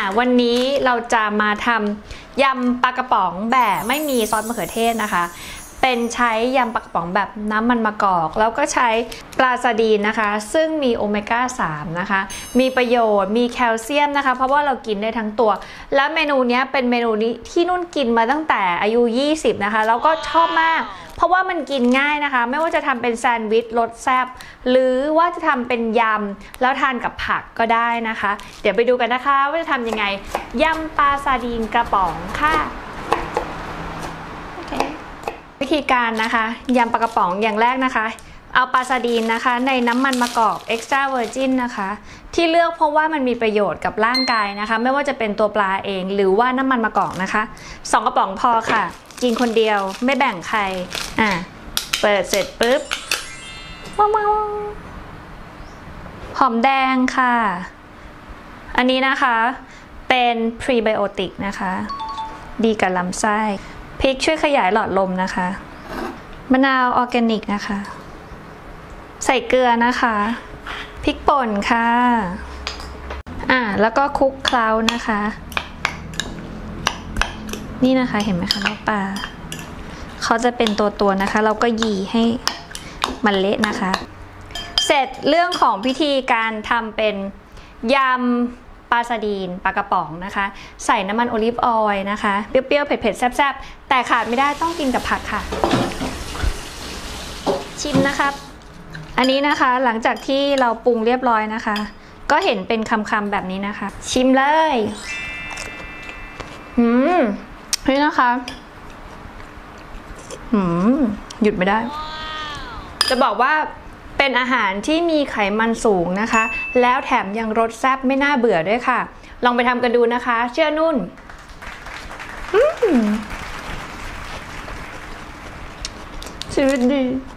วันนี้เราจะมาทำยำปลากระป๋องแบบไม่มีซอสมะเขือเทศนะคะเป็นใช้ยำปลากระป๋องแบบน้ำมันมะกอกแล้วก็ใช้ปลาซาดีนนะคะซึ่งมีโอเมก้า 3นะคะมีประโยชน์มีแคลเซียมนะคะเพราะว่าเรากินได้ทั้งตัวแล้วเมนูนี้เป็นเมนูนี้ที่นุ่นกินมาตั้งแต่อายุ20นะคะแล้วก็ชอบมากเพราะว่ามันกินง่ายนะคะไม่ว่าจะทำเป็นแซนด์วิชรสแซ่บหรือว่าจะทำเป็นยำแล้วทานกับผักก็ได้นะคะเดี๋ยวไปดูกันนะคะว่าจะทำยังไงยำปลาซาดีนกระป๋องค่ะวิธีการนะคะยำปลากระป๋องอย่างแรกนะคะเอาปลาซาดีนนะคะในน้ำมันมะกอก extra virgin นะคะที่เลือกเพราะว่ามันมีประโยชน์กับร่างกายนะคะไม่ว่าจะเป็นตัวปลาเองหรือว่าน้ำมันมะกอกนะคะ2 กระป๋องพอค่ะกินคนเดียวไม่แบ่งใครเปิดเสร็จปุ๊บหอมแดงค่ะอันนี้นะคะเป็นพรีไบโอติกนะคะดีกับลำไส้พริกช่วยขยายหลอดลมนะคะมะนาวออร์แกนิกนะคะใส่เกลือนะคะพริกป่นค่ะแล้วก็คลุกเคล้านะคะนี่นะคะเห็นไหมคะน้ำปลาเขาจะเป็นตัวนะคะเราก็ยีให้มันเละนะคะเสร็จเรื่องของพิธีการทำเป็นยำปลาซาดีนปลากระป๋องนะคะใส่น้ำมันโอลิฟออยล์นะคะเปรี้ยวๆเผ็ดๆแซ่บๆแต่ขาดไม่ได้ต้องกินกับผักค่ะชิมนะครับอันนี้นะคะหลังจากที่เราปรุงเรียบร้อยนะคะก็เห็นเป็นคำๆแบบนี้นะคะชิมเลยนี่นะคะหยุดไม่ได้จะบอกว่าเป็นอาหารที่มีไขมันสูงนะคะแล้วแถมยังรสแซ่บไม่น่าเบื่อด้วยค่ะลองไปทำกันดูนะคะเชื่อนุ่นชีวิตดี